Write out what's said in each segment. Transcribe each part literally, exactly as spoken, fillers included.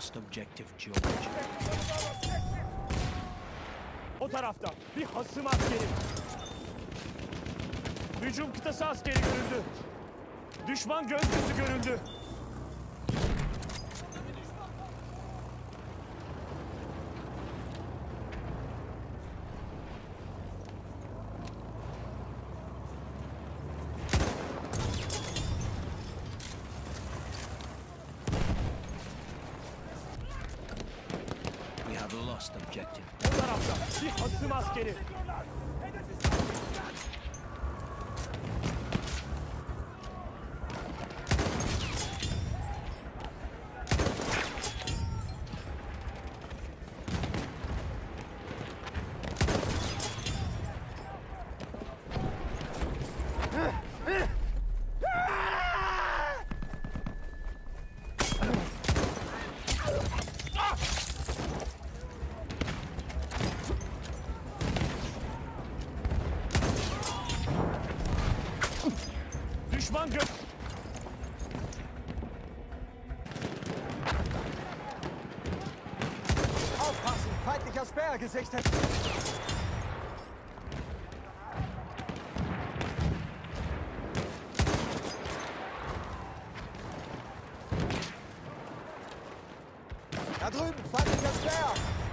lost objective George. O tarafta bir hasım askeri. Hücum kıtası askeri görüldü. Düşman göz gözü görüldü. We have lost objective. O tarafta bir hasım askeri. Düşman gö... Aufpassen! Feindlicher Sperr gesichtet! Da drüben! Feindlicher Sperr!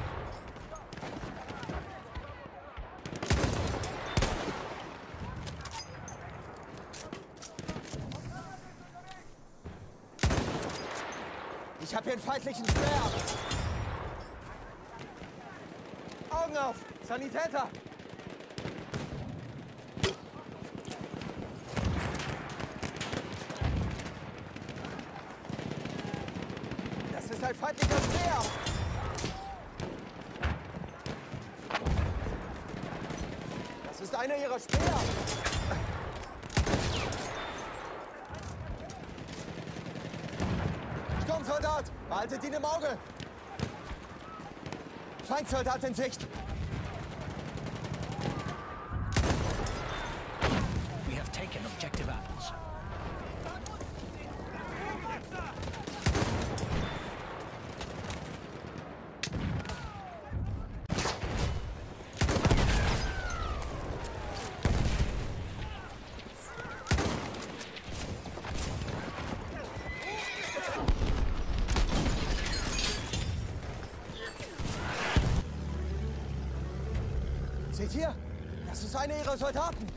Ich habe hier einen feindlichen Sperr! Augen auf! Sanitäter! Das ist ein feindlicher Speer! Das ist einer ihrer Speer! Sturmsoldat! Behaltet ihn im Auge! Feindsoldat in Sicht! We have taken objective apples. Seht ihr? Das ist einer ihrer Soldaten!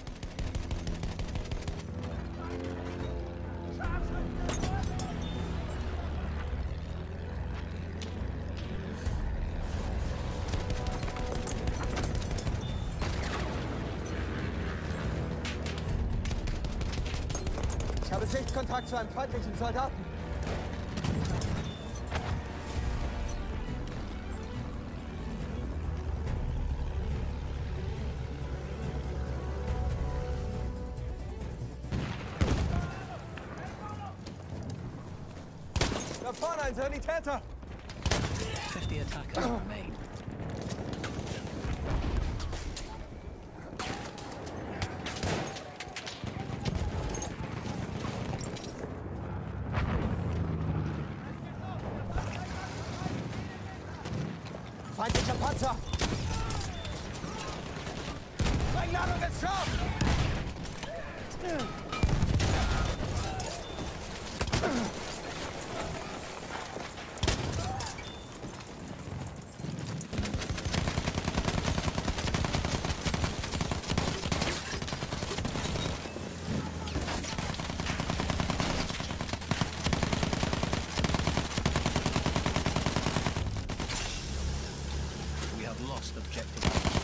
Ich habe Sichtkontakt zu einem feindlichen Soldaten. Da vorne ein Sanitäter! Fifty attackers remain. Feindlicher Panzer! Sprengladung ist scharf! We have lost objective.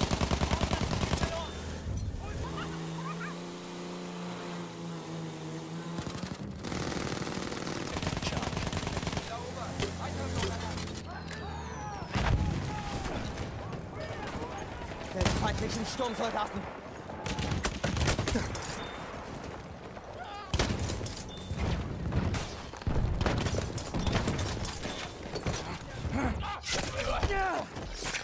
Den feindlichen Sturmsoldaten! Ja!